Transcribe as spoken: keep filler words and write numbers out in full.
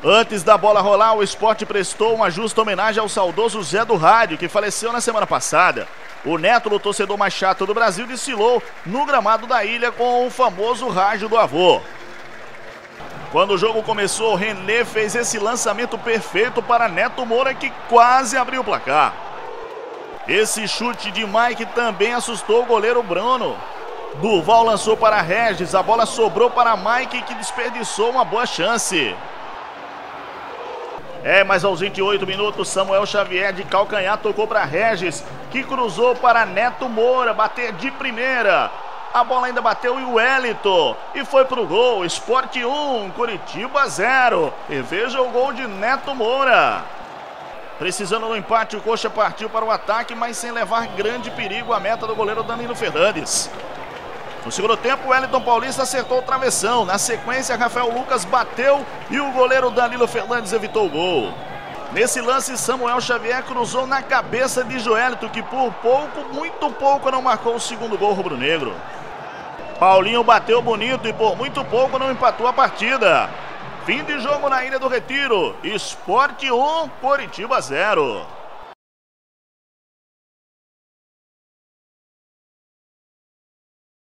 Antes da bola rolar, o Sport prestou uma justa homenagem ao saudoso Zé do Rádio, que faleceu na semana passada. O neto do torcedor mais chato do Brasil desfilou no gramado da ilha com o famoso rádio do avô. Quando o jogo começou, René fez esse lançamento perfeito para Neto Moura, que quase abriu o placar. Esse chute de Mike também assustou o goleiro Bruno. Durval lançou para Regis, a bola sobrou para Mike, que desperdiçou uma boa chance. É, mas aos vinte e oito minutos, Samuel Xavier de calcanhar tocou para Regis, que cruzou para Neto Moura, bater de primeira. A bola ainda bateu em Wellington e foi pro gol. Sport um, Curitiba zero. E veja o gol de Neto Moura. Precisando do empate, o Coxa partiu para o ataque, mas sem levar grande perigo à meta do goleiro Danilo Fernandes. No segundo tempo, o Wellington Paulista acertou o travessão. Na sequência, Rafael Lucas bateu e o goleiro Danilo Fernandes evitou o gol. Nesse lance, Samuel Xavier cruzou na cabeça de Joelito, que por pouco, muito pouco, não marcou o segundo gol rubro-negro. Paulinho bateu bonito e por muito pouco não empatou a partida. Fim de jogo na Ilha do Retiro. Sport um, Curitiba zero.